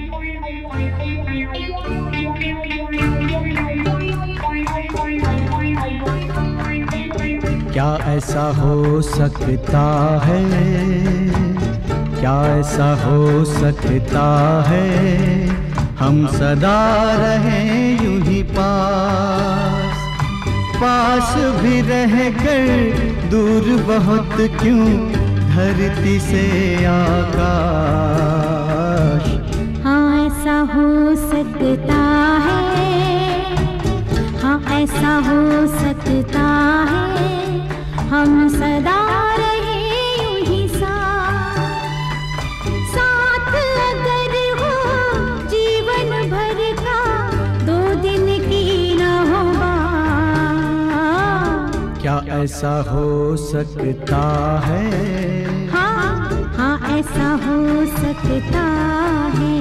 क्या ऐसा हो सकता है, क्या ऐसा हो सकता है, हम सदा रहें यूं ही पास, पास भी रहकर दूर बहुत क्यों धरती से आकाश। हाँ ऐसा हो सकता है, हाँ ऐसा हो सकता है, हम सदा रहे यूं ही साथ अगर हो जीवन भर का, 2 दिन की न हो बात। क्या ऐसा हो सकता है, हाँ हाँ ऐसा हो सकता है।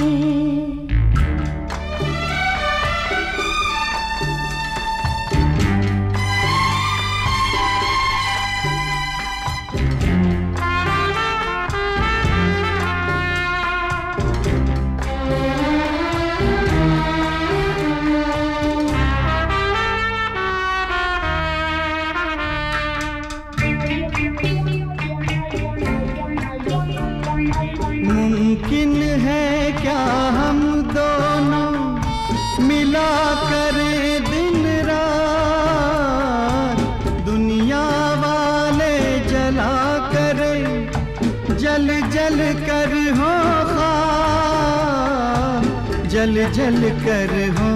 मुमकिन है क्या हम दोनों मिला करें दिन रात, दुनिया वाले जला करें, जल जल कर हो खाक, जल जल कर हो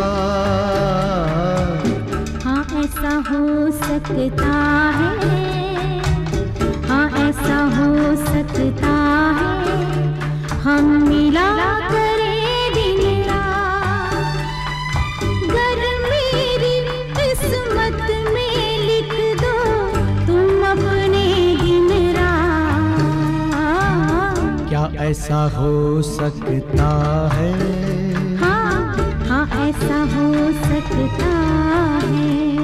खाक। हाँ ऐसा हो सकता है, हाँ ऐसा हो सकता है, हम मिला करें दिन रात। गर मेरी किस्मत में लिख दो तुम अपने दिन रात। क्या ऐसा हो सकता है, हाँ हाँ ऐसा हो सकता है।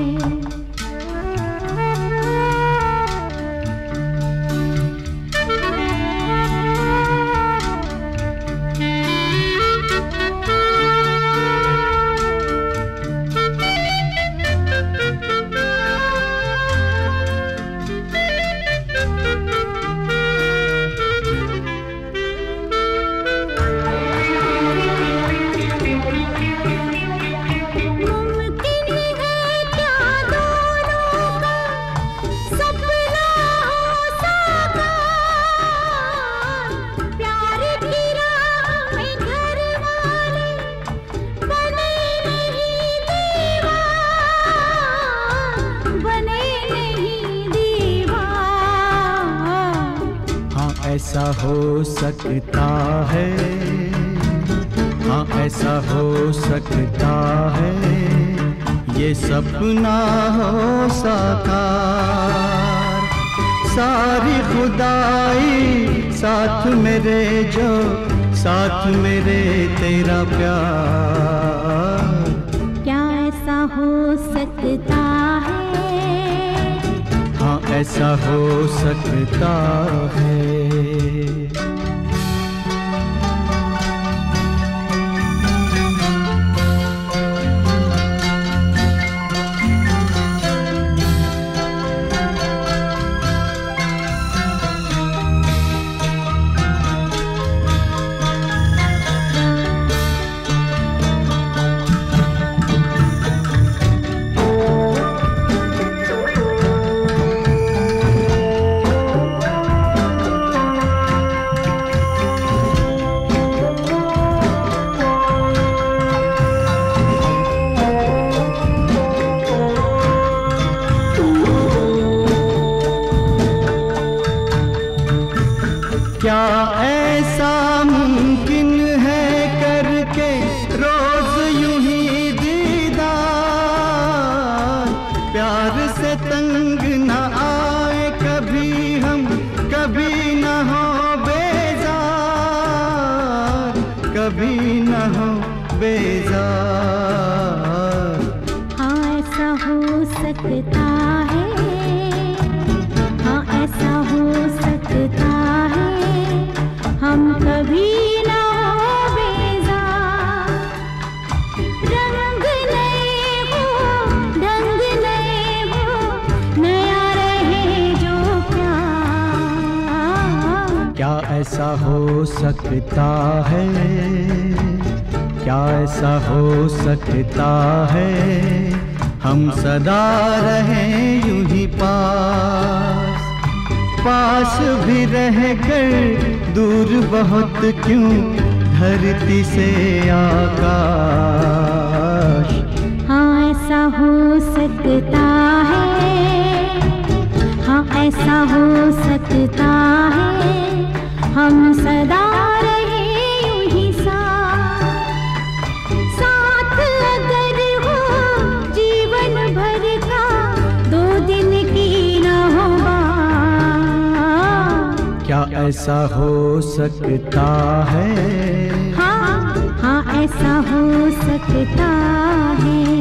ऐसा हो सकता है, हाँ ऐसा हो सकता है, ये सपना हो साकार, सारी खुदाई साथ मेरे जो, साथ मेरे तेरा प्यार। क्या ऐसा हो सकता है, हाँ ऐसा हो सकता है। क्या ऐसा मुमकिन है करके रोज यूं ही दीदार, प्यार से तंग न आए कभी हम, कभी न हो बेजार, कभी न हो बेजार। हाँ ऐसा हो सकता है, हाँ ऐसा हो सकता है, हम कभी ना हो बेजार। क्या ऐसा हो सकता है, क्या ऐसा हो सकता है, हम सदा रहें यूं ही पास, पास भी रहकर दूर बहुत क्यों धरती से आकाश। हाँ ऐसा हो सकता है, हाँ ऐसा हो सकता है, हम सदा रहे यूं ही साथ अगर हो जीवन भर का, 2 दिन की न हो बात। क्या ऐसा हो सकता है, हाँ हाँ ऐसा हो सकता है।